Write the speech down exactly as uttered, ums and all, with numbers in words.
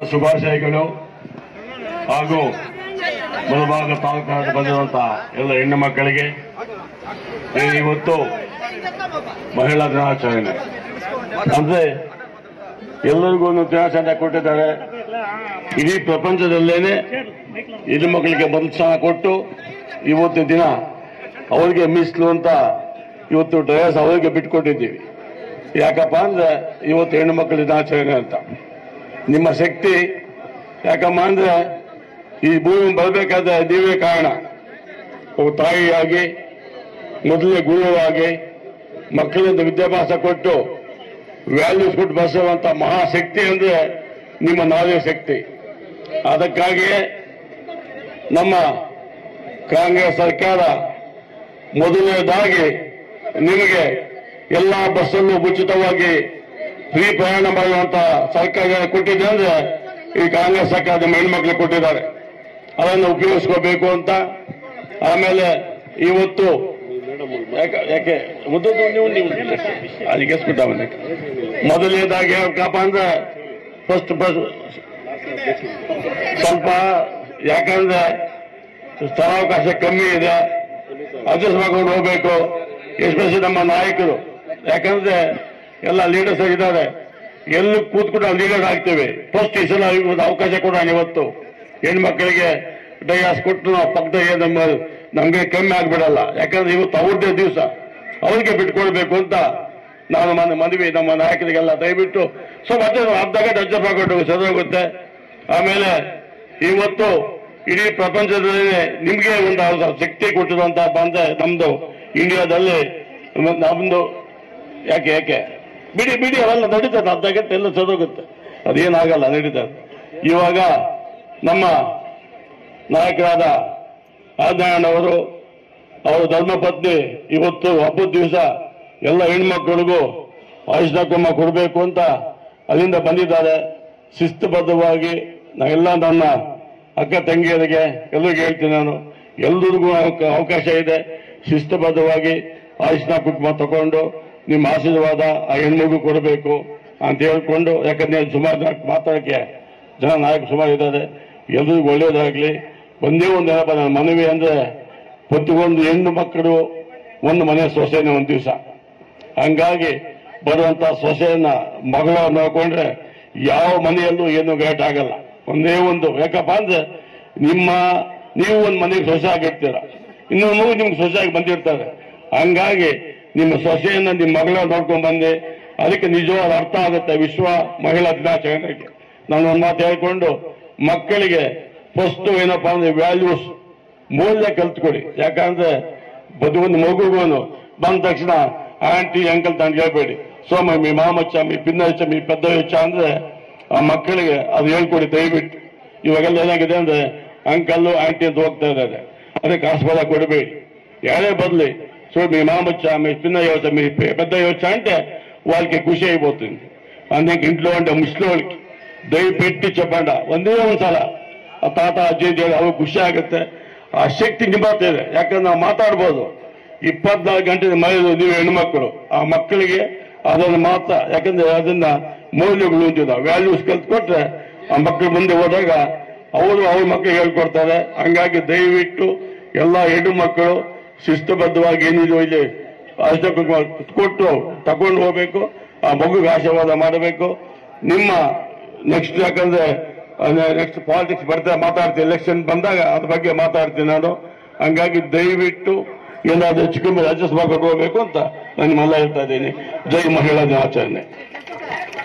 ಶುಭಾಶಯಗಳು ಹಾಗೂ ಮುಳಬಾಗ ತಾಲೂಕಿನ ಬಂದಿರುವಂತಹ ಎಲ್ಲ ಹೆಣ್ಣು ಮಕ್ಕಳಿಗೆ ಇವತ್ತು ಮಹಿಳಾ ದಿನಾಚರಣೆ ಅಂದ್ರೆ ಎಲ್ಲರಿಗೂ ಒಂದು ದಿನಾಚರಣೆ ಕೊಟ್ಟಿದ್ದಾರೆ. ಇಡೀ ಪ್ರಪಂಚದಲ್ಲೇನೆ ಹೆಣ್ಣು ಮಕ್ಕಳಿಗೆ ಮೊದಲು ಸ್ಥಾನ ಕೊಟ್ಟು ಇವತ್ತಿನ ದಿನ ಅವರಿಗೆ ಮೀಸಲು ಅಂತ ಇವತ್ತು ಡ್ರೈವರ್ಸ್ ಅವರಿಗೆ ಬಿಟ್ಕೊಟ್ಟಿದ್ದೀವಿ. ಯಾಕಪ್ಪ ಅಂದ್ರೆ ಇವತ್ತು ಹೆಣ್ಣು ಮಕ್ಕಳ ದಿನಾಚರಣೆ ಅಂತ. ನಿಮ್ಮ ಶಕ್ತಿ ಯಾಕಮ್ಮ ಅಂದ್ರೆ ಈ ಭೂಮಿ ಬರಬೇಕಾದ್ರೆ ನೀವೇ ಕಾರಣ. ಒಬ್ಬ ತಾಯಿಯಾಗಿ ಮೊದಲನೇ ಗುರುವಾಗಿ ಮಕ್ಕಳಿಂದ ವಿದ್ಯಾಭ್ಯಾಸ ಕೊಟ್ಟು ವ್ಯಾಲ್ಯೂಸ್ ಕೊಟ್ಟು ಬರೆಸುವಂತ ಮಹಾಶಕ್ತಿ ಅಂದ್ರೆ ನಿಮ್ಮ ನಾವೇ ಶಕ್ತಿ. ಅದಕ್ಕಾಗಿಯೇ ನಮ್ಮ ಕಾಂಗ್ರೆಸ್ ಸರ್ಕಾರ ಮೊದಲನೇದಾಗಿ ನಿಮಗೆ ಎಲ್ಲಾ ಬಸ್ಸನ್ನು ಉಚಿತವಾಗಿ ಫ್ರೀ ಪ್ರಯಾಣ ಮಾಡುವಂತ ಸರ್ಕಾರ ಕೊಟ್ಟಿದೆ ಅಂದ್ರೆ ಈ ಕಾಂಗ್ರೆಸ್ ಸರ್ಕಾರ ನಿಮ್ಮ ಹೆಣ್ಮಕ್ಳು ಕೊಟ್ಟಿದ್ದಾರೆ. ಅದನ್ನು ಉಪಯೋಗಿಸ್ಕೋಬೇಕು ಅಂತ. ಆಮೇಲೆ ಇವತ್ತು ಯಾಕೆ ಮುದ್ದದ್ದು ನೀವು ನೀವು ಅದಕ್ಕೆ ಎಸ್ಬಿಟ್ಟ ಮೊದಲನೇದಾಗಿ ಯಾಕಪ್ಪ ಅಂದ್ರೆ ಫಸ್ಟ್ ಬಸ್ ಸ್ವಲ್ಪ ಯಾಕಂದ್ರೆ ಸ್ಥಳಾವಕಾಶ ಕಮ್ಮಿ ಇದೆ, ಅಡ್ಜಸ್ಟ್ ಮಾಡ್ಕೊಂಡು ಹೋಗ್ಬೇಕು. ಎಸ್ಪೆಷಲಿ ನಮ್ಮ ನಾಯಕರು ಯಾಕಂದ್ರೆ ಎಲ್ಲ ಲೀಡರ್ಸ್ ಆಗಿದ್ದಾರೆ, ಎಲ್ಲೂ ಕೂತ್ಕೊಂಡು ನಾವು ಲೀಡರ್ ಆಗ್ತೇವೆ. ಫಸ್ಟ್ ಈ ಸಲ ಅವಕಾಶ ಕೊಡೋಣ. ಇವತ್ತು ಹೆಣ್ಮಕ್ಳಿಗೆ ಡಯಾಸ್ ಕೊಟ್ಟು ನಾವು ಪಕ್ಕದ ನಮ್ಮ ನಮ್ಗೆ ಕಮ್ಮಿ ಆಗ್ಬಿಡಲ್ಲ. ಯಾಕಂದ್ರೆ ಇವತ್ತು ಅವ್ರದ್ದೇ ದಿವಸ ಅವ್ರಿಗೆ ಬಿಟ್ಕೊಳ್ಬೇಕು ಅಂತ ನಾನು ಮನೆ ಮದುವೆ ನಮ್ಮ ನಾಯಕರಿಗೆಲ್ಲ ದಯವಿಟ್ಟು ಸೊ ಮತ್ತೆ ಅರ್ಧ ಗಂಟೆ ಅಡ್ಜಸ್ಟ್ ಮಾಡ್ಕೊಂಡು ಸದೋಗುತ್ತೆ. ಆಮೇಲೆ ಇವತ್ತು ಇಡೀ ಪ್ರಪಂಚದಲ್ಲಿ ನಿಮ್ಗೆ ಒಂದು ಶಕ್ತಿ ಕೊಟ್ಟಿರುವಂತ ಬಂದ್ರೆ ನಮ್ದು ಇಂಡಿಯಾದಲ್ಲಿ ನಮ್ದು ಯಾಕೆ ಯಾಕೆ ಬಿಡಿ ಬಿಡಿ ಅವೆಲ್ಲ ನಡೀತದೆ. ಅರ್ಧ ಗಂಟೆ ಎಲ್ಲ ಸದೋಗುತ್ತೆ, ಅದೇನಾಗಲ್ಲ, ನಡೀತದೆ. ಇವಾಗ ನಮ್ಮ ನಾಯಕರಾದ ಆದಣ್ಣವರು ಅವರ ಧರ್ಮಪತ್ನಿ ಇವತ್ತು ಹಬ್ಬದ ದಿವಸ ಎಲ್ಲ ಹೆಣ್ಮಕ್ಳಿಗೂ ಆಯುಷ್ಮಾನ್ ಕೊಡಬೇಕು ಅಂತ ಅಲ್ಲಿಂದ ಬಂದಿದ್ದಾರೆ. ಶಿಸ್ತುಬದ್ಧವಾಗಿ ನಾವೆಲ್ಲ ನನ್ನ ಅಕ್ಕ ತಂಗಿಯರಿಗೆ ಎಲ್ಲರಿಗೂ ಹೇಳ್ತೀನಿ, ನಾನು ಎಲ್ಲರಿಗೂ ಅವಕಾಶ ಇದೆ. ಶಿಸ್ತುಬದ್ಧವಾಗಿ ಆಯುಷ್ಮಾನ್ ಕುಟುಂಬ ತಗೊಂಡು ನಿಮ್ಮ ಆಶೀರ್ವಾದ ಆ ಹೆಣ್ಮಗು ಕೊಡಬೇಕು ಅಂತ ಹೇಳ್ಕೊಂಡು, ಯಾಕಂದ್ರೆ ಸುಮಾರು ಮಾತಾಡಕ್ಕೆ ಜನ ನಾಯಕ ಸುಮಾರು ಇದ್ದಾರೆ. ಎಲ್ರಿಗೂ ಒಳ್ಳೇದಾಗ್ಲಿ. ಒಂದೇ ಒಂದು ನೆನಪ ನನ್ನ ಮನವಿ ಅಂದ್ರೆ ಪ್ರತಿಯೊಂದು ಹೆಣ್ಣು ಮಕ್ಕಳು ಒಂದು ಮನೆ ಸೊಸೆನ ಒಂದು ದಿವಸ. ಹಂಗಾಗಿ ಬರುವಂತ ಸೊಸೆಯನ್ನ ಮಗಳ ನೋಡ್ಕೊಂಡ್ರೆ ಯಾವ ಮನೆಯಲ್ಲೂ ಏನು ಗೇಟ್ ಆಗಲ್ಲ. ಒಂದೇ ಒಂದು ಯಾಕಪ್ಪ ಅಂದ್ರೆ ನಿಮ್ಮ ನೀವು ಒಂದು ಮನೆಗೆ ಸೊಸೆ ಆಗಿರ್ತೀರ, ಇನ್ನೊಂದು ಮಗು ನಿಮ್ಗೆ ಸೊಸೆಯಾಗಿ ಬಂದಿರ್ತಾರೆ. ಹಂಗಾಗಿ ನಿಮ್ಮ ಸೊಸೆಯನ್ನ ನಿಮ್ಮ ಮಗಳ ನೋಡ್ಕೊಂಡ್ ಬಂದೆ, ಅದಕ್ಕೆ ನಿಜವಾದ ಅರ್ಥ ಆಗುತ್ತೆ ವಿಶ್ವ ಮಹಿಳಾ ದಿನಾಚರಣೆಗೆ. ನಾನು ಒಂದು ಮಾತು ಹೇಳ್ಕೊಂಡು ಮಕ್ಕಳಿಗೆ ಫಸ್ಟ್ ಏನಪ್ಪಾ ಅಂದ್ರೆ ವ್ಯಾಲ್ಯೂಸ್ ಮೌಲ್ಯ ಕಲ್ತ್ಕೊಡಿ. ಯಾಕಂದ್ರೆ ಒಂದು ಮಗುಗೋನು ಬಂದ ತಕ್ಷಣ ಆಂಟಿ ಅಂಕಲ್ ತಂದು ಹೇಳ್ಬೇಡಿ. ಸೋಮ ಮೀ ಮಾಮಚ್ಚ ಮೀ ಪಿನ್ನ ಹೆಚ್ಚ ಮೀ ಪೆದ್ದ ಹೆಚ್ಚ ಅಂದ್ರೆ ಆ ಮಕ್ಕಳಿಗೆ ಅದು ಹೇಳ್ಕೊಡಿ ದಯವಿಟ್ಟು. ಇವಾಗೆಲ್ಲ ಏನಾಗಿದೆ ಅಂದ್ರೆ ಅಂಕಲ್ಲು ಆಂಟಿ ಅಂತ ಹೋಗ್ತಾ ಇದ್ದಾರೆ, ಅದಕ್ಕೆ ಆಸ್ಪದ ಕೊಡಬೇಡಿ. ಯಾರೇ ಬದಲಿ సో మీ మామచ్చా మీ చిన్న యువత మీ పెద్ద యువత అంటే వాళ్ళకి ఖుషి అయిపోతుంది. అందుకే ఇంట్లో అంటే ముసలి వాళ్ళకి దయ పెట్టి చెప్పండి ಒಂದೇ ಒಂದ್ಸಲ ಆ ತಾತ ಅಜ್ಜಿ ಅವ್ರಿಗೆ ಖುಷಿ ಆಗುತ್ತೆ, ಆ ಶಕ್ತಿ ನಿಂಬಾಗ್ತಿದೆ. ಯಾಕಂದ್ರೆ ನಾವು ಮಾತಾಡ್ಬೋದು ಇಪ್ಪತ್ನಾಲ್ಕು ಗಂಟೆ ಮನೆಯದು ನೀವು ಹೆಣ್ಮಕ್ಳು, ಆ ಮಕ್ಕಳಿಗೆ ಅದನ್ನು ಮಾತ್ರ. ಯಾಕಂದ್ರೆ ಅದನ್ನ ಮೌಲ್ಯಗಳು ಅಂತಿದ ವ್ಯಾಲ್ಯೂಸ್ ಕಲ್ತ್ಕೊಟ್ರೆ ಆ ಮಕ್ಕಳು ಮುಂದೆ ಹೋದಾಗ ಅವರು ಅವ್ರ ಮಕ್ಕಳಿಗೆ ಹೇಳ್ಕೊಡ್ತಾರೆ. ಹಂಗಾಗಿ ದಯವಿಟ್ಟು ಎಲ್ಲ ಹೆಣ್ಣು ಮಕ್ಕಳು ಶಿಸ್ತುಬದ್ಧವಾಗಿ ಏನಿದೆ ಇಲ್ಲಿ ಅಷ್ಟ ಕೊಟ್ಟು ತಗೊಂಡು ಹೋಗ್ಬೇಕು, ಆ ಮಗುಗೆ ಆಶೀರ್ವಾದ ಮಾಡಬೇಕು. ನಿಮ್ಮ ನೆಕ್ಸ್ಟ್ ಯಾಕಂದ್ರೆ ನೆಕ್ಸ್ಟ್ ಪಾಲಿಟಿಕ್ಸ್ ಬರ್ತಾ ಮಾತಾಡ್ತೀನಿ, ಎಲೆಕ್ಷನ್ ಬಂದಾಗ ಅದ್ರ ಬಗ್ಗೆ ಮಾತಾಡ್ತೀನಿ ನಾನು. ಹಂಗಾಗಿ ದಯವಿಟ್ಟು ಏನಾದ್ರೂ ಹೆಚ್ಚು ಕಮ್ಮಿ ಅಡ್ಜಸ್ಟ್ ಮಾಡ್ಕೊಂಡು ಹೋಗ್ಬೇಕು ಅಂತ ನಾನು ನಿಮ್ಮೆಲ್ಲ ಹೇಳ್ತಾ ಇದ್ದೀನಿ. ಜೈ ಮಹಿಳಾ ದಿನಾಚರಣೆ.